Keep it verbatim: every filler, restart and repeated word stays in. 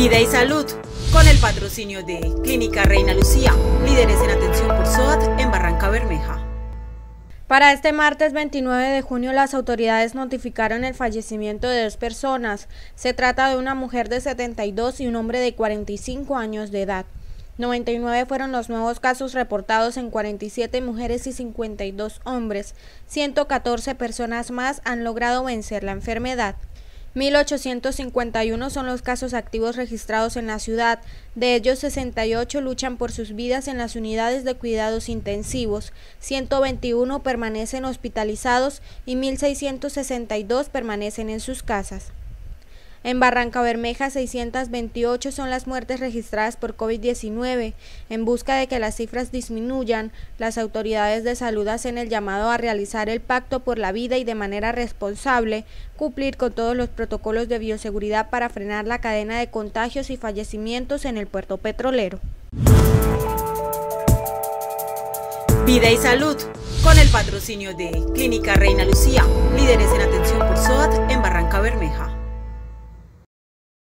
Vida y salud, con el patrocinio de Clínica Reina Lucía, líderes en atención por S O A T en Barranca Bermeja. Para este martes veintinueve de junio, las autoridades notificaron el fallecimiento de dos personas. Se trata de una mujer de setenta y dos y un hombre de cuarenta y cinco años de edad. noventa y nueve fueron los nuevos casos reportados en cuarenta y siete mujeres y cincuenta y dos hombres. ciento catorce personas más han logrado vencer la enfermedad. mil ochocientos cincuenta y uno son los casos activos registrados en la ciudad, de ellos sesenta y ocho luchan por sus vidas en las unidades de cuidados intensivos, ciento veintiuno permanecen hospitalizados y mil seiscientos sesenta y dos permanecen en sus casas. En Barranca Bermeja, seiscientas veintiocho son las muertes registradas por COVID diecinueve. En busca de que las cifras disminuyan, las autoridades de salud hacen el llamado a realizar el pacto por la vida y de manera responsable, cumplir con todos los protocolos de bioseguridad para frenar la cadena de contagios y fallecimientos en el puerto petrolero. Vida y salud, con el patrocinio de Clínica Reina Lucía, líderes en atención por S O A T en Barranca Bermeja.